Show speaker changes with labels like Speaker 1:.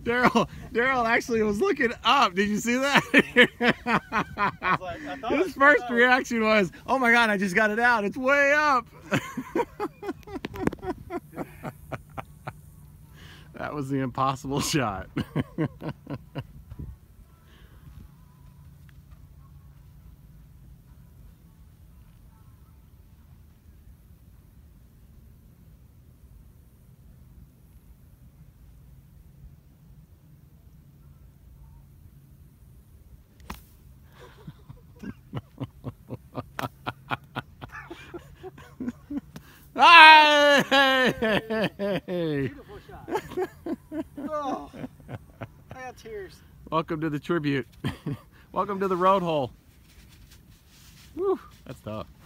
Speaker 1: Daryl actually was looking up. Did you see that? His first reaction was, "Oh my God, I just got it out. It's way up." That was the impossible shot. Hey!
Speaker 2: Beautiful shot. Oh, I got tears.
Speaker 1: Welcome to the tribute. Welcome to the road hole. Woo, that's tough.